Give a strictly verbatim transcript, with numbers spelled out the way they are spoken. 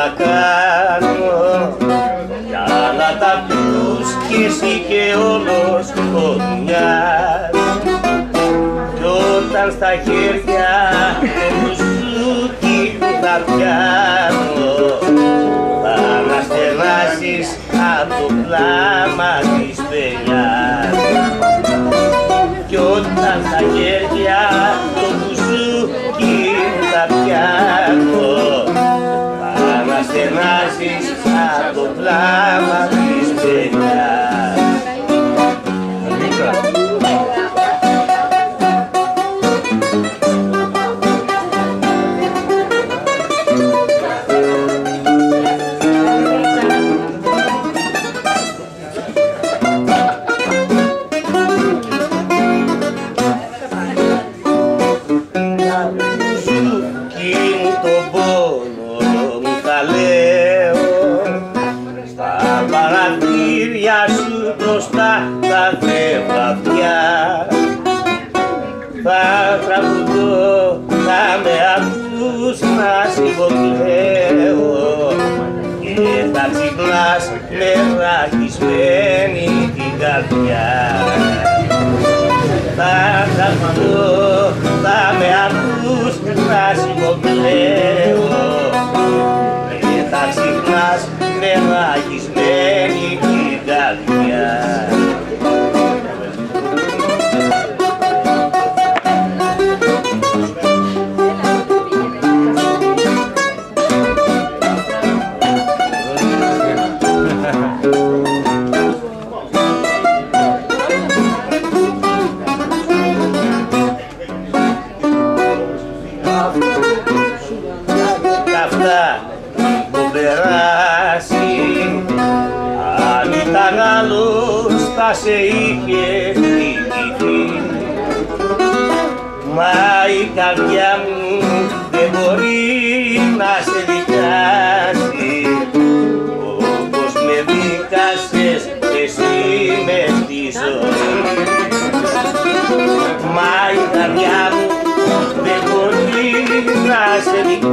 να κάνω για να τα πεις κι εσύ και όλος ο μιας. Κι όταν στα χέρια το μπουζούκι θα πιάνω, θα αναστενάσεις από το πλάμα της παινιάς. Κι όταν στα χέρια το μπουζούκι θα πιάνω, θα αναστενάσεις από το πλάμα της παινιάς. Θα τρεβαδιά, θα τραγουδώ, θα με ακούς να σιγοκλαίω και θα ξυπνάς με ραχισμένη την καρδιά. Θα τραγουδώ, θα με ακούς να σιγοκλαίω και θα ξυπνάς με ραχισμένη την καρδιά. Αν ήταν άλλος θα σε είχε θυμηθεί, μα η καρδιά μου δεν μπορεί να σε δικάσει όπως με δίκασες εσύ μες στη ζωή. Μα η καρδιά μου δεν μπορεί να σε δικάσει